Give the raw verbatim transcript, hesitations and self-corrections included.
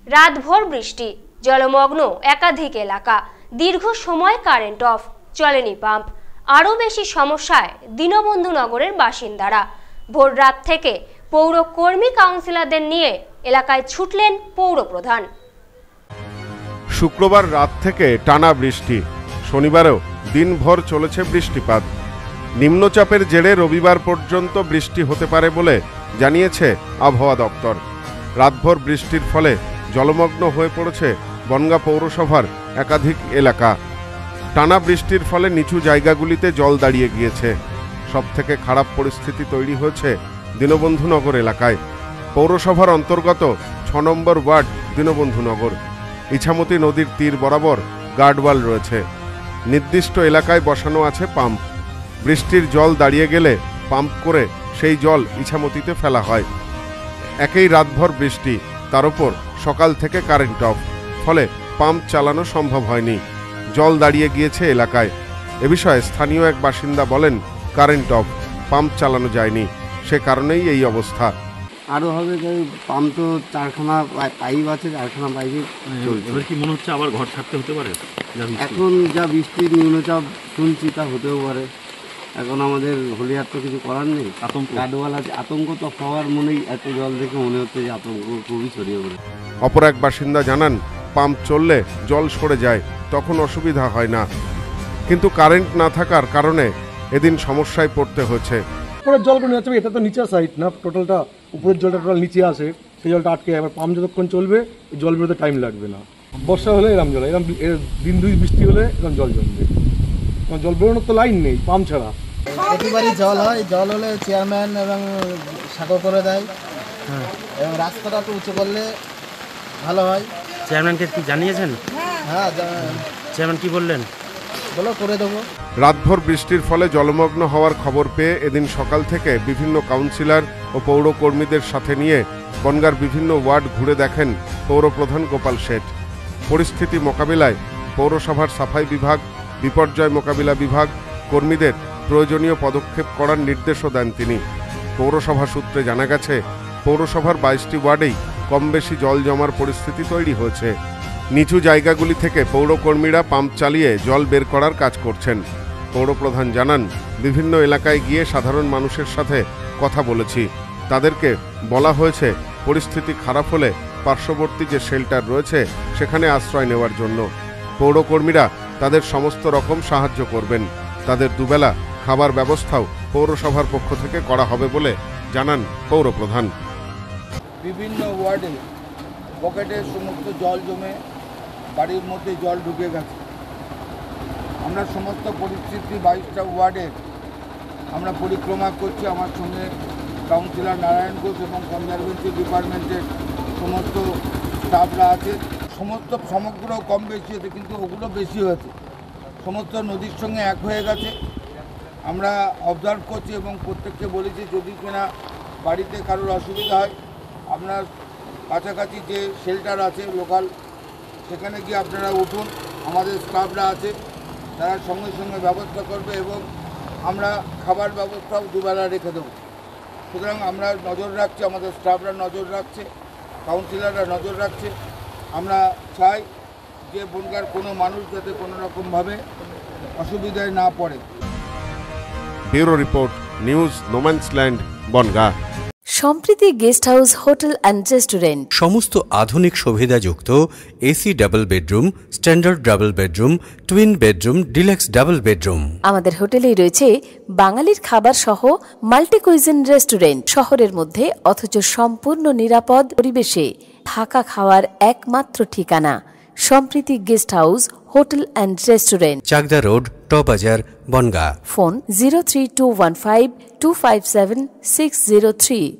রাতভর বৃষ্টি, জলমগ্ন একাধিক এলাকা, দীর্ঘ সময় কারেন্ট অফ, চলেনি পাম্প। আরও বেশি সমস্যায় দীনবন্ধু নগরের বাসিন্দারা। ভোর রাত থেকে পৌর কর্মী কাউন্সিলরদের নিয়ে এলাকায় ছুটলেন পৌর প্রধান। শুক্রবার রাত থেকে টানা বৃষ্টি, শনিবারেও দিনভর চলেছে বৃষ্টিপাত। নিম্নচাপের জেরে রবিবার পর্যন্ত বৃষ্টি হতে পারে বলে জানিয়েছে আবহাওয়া দপ্তর। রাতভর বৃষ্টির ফলে জলমগ্ন হয়ে পড়েছে বনগাঁ পৌরসভার একাধিক এলাকা। টানা বৃষ্টির ফলে নিচু জায়গাগুলিতে জল দাঁড়িয়ে গিয়েছে। সবথেকে খারাপ পরিস্থিতি তৈরি হয়েছে দীনবন্ধু নগর এলাকায়। পৌরসভার অন্তর্গত ছ নম্বর ওয়ার্ড দীনবন্ধু নগর। ইছামতি নদীর তীর বরাবর গার্ডওয়াল রয়েছে। নির্দিষ্ট এলাকায় বসানো আছে পাম্প। বৃষ্টির জল দাঁড়িয়ে গেলে পাম্প করে সেই জল ইছামতিতে ফেলা হয়। একই রাতভর বৃষ্টি, তার উপর সকাল থেকে কারেন্ট অফ, ফলে পাম্প চালানো সম্ভব হয়নি। জল দাঁড়িয়ে গিয়েছে এলাকায়। এ বিষয়ে স্থানীয় এক বাসিন্দা বলেন, কারেন্ট অফ, পাম্প চালানো যায়নি, সে কারণেই এই অবস্থা। আরও হবে যে পাম্প তো চারখানা পাইপ আছে, চারখানা পাইপে চলছে। এবার কি মনে হচ্ছে আবার ঘর ছাড়তে হতে পারে? এখন যা বৃষ্টির নিম্নচাপ শুনছি তা হতেও পারে। এখন আমাদের হলিয়ার তো কিছু করার নেই। আতঙ্ক গাডওয়াল আছে, আতঙ্ক তো হওয়ার মনেই এত জল দেখে মনে হচ্ছে যে আতঙ্ক খুবই ছড়িয়ে পড়ে। অপর এক বাসিন্দা জানান, পাম্প চললে জল সরে যায়, তখন অসুবিধা হয় না, কিন্তু কারেন্ট না থাকার কারণে এদিন সমস্যায় পড়তে হয়েছে। উপরের জল কোনো যাচ্ছে, এটা তো নিচের সাইড না, টোটালটা উপরের জলটা টোটাল নিচে আসে, সেই জলটা আটকে যায়। এবার পাম্প যতক্ষণ চলবে জল বেরোতে টাইম লাগবে না। বর্ষা হলে এরম জল, এরম দিন দুই বৃষ্টি হলে এরম জল জমবে। জল বেরোনোর তো লাইন নেই পাম্প ছাড়া। প্রতিবারই জল হয়, জল হলে চেয়ারম্যান এবং সাঁকো করে দেয় এবং রাস্তাটা একটু উঁচু করলে ভালো হয়। চেয়ারম্যানকে কি জানিয়েছেন? হ্যাঁ, চেয়ারম্যান কি বললেন? বলো করে দেবো। রাতভর বৃষ্টির ফলে জলমগ্ন হওয়ার খবর পেয়ে এদিন সকাল থেকে বিভিন্ন কাউন্সিলর ও পৌর কর্মীদের সাথে নিয়ে বনগাঁর বিভিন্ন ওয়ার্ড ঘুরে দেখেন পৌরপ্রধান গোপাল শেঠ। পরিস্থিতি মোকাবিলায় পৌরসভার সাফাই বিভাগ, বিপর্যয় মোকাবিলা বিভাগ কর্মীদের প্রয়োজনীয় পদক্ষেপ করার নির্দেশও দেন তিনি। পৌরসভা সূত্রে জানা গেছে, পৌরসভার বাইশটি ওয়ার্ডেই কম বেশি জল জমার পরিস্থিতি তৈরি হয়েছে। নিচু জায়গাগুলি থেকে পৌরকর্মীরা পাম্প চালিয়ে জল বের করার কাজ করছেন। পৌরপ্রধান জানান, বিভিন্ন এলাকায় গিয়ে সাধারণ মানুষের সাথে কথা বলেছি। তাদেরকে বলা হয়েছে পরিস্থিতি খারাপ হলে পার্শ্ববর্তী যে শেল্টার রয়েছে সেখানে আশ্রয় নেওয়ার জন্য। পৌরকর্মীরা তাদের সমস্ত রকম সাহায্য করবেন। তাদের দুবেলা খাবার ব্যবস্থাও পৌরসভার পক্ষ থেকে করা হবে বলে জানান পৌরপ্রধান। বিভিন্ন ওয়ার্ডে পকেটে সমস্ত জল জমে বাড়ির মধ্যে জল ঢুকে গেছে। আমরা সমস্ত পরিস্থিতি বাইশটা ওয়ার্ডের আমরা পরিক্রমা করছি। আমার সঙ্গে কাউন্সিলর নারায়ণ ঘোষ এবং কনজারভেন্সি ডিপার্টমেন্টের সমস্ত স্টাফরা আছে। সমস্ত সমগ্র কম বেশি হয়েছে, কিন্তু ওগুলো বেশি হয়েছে। সমস্ত নদীর সঙ্গে এক হয়ে গেছে। আমরা অবজার্ভ করছি এবং প্রত্যেককে বলেছি, যদি কিনা বাড়িতে কারোর অসুবিধা হয় আপনার কাছাকাছি যে শেল্টার আছে লোকাল, সেখানে গিয়ে আপনারা উঠুন। আমাদের স্টাফরা আছে, তারা সঙ্গে সঙ্গে ব্যবস্থা করবে এবং আমরা খাবার ব্যবস্থাও দুবেলা রেখে দেবো। সুতরাং আমরা নজর রাখছি, আমাদের স্টাফরা নজর রাখছে, কাউন্সিলররা নজর রাখছে। আমরা চাই যে বনগাঁর কোনো মানুষ যাতে কোনো রকমভাবে অসুবিধায় না পড়ে। Bureau report, news no man's land, Bongaon. Sampriti guest house, hotel and restaurant. সমস্ত আধুনিক সুবিধাযুক্ত AC double bedroom, standard double bedroom, twin bedroom, deluxe double bedroom. আমাদের হোটেলেই রয়েছে বাঙালির খাবার সহ মাল্টি কুইজিন রেস্টুরেন্ট। শহরের মধ্যে অথচ সম্পূর্ণ নিরাপদ পরিবেশে থাকা খাওয়ার একমাত্র ঠিকানা Sampriti guest house, hotel and restaurant, Chakdah road, টবাজার, Bongaon. Phone zero three two one five two five seven six zero three.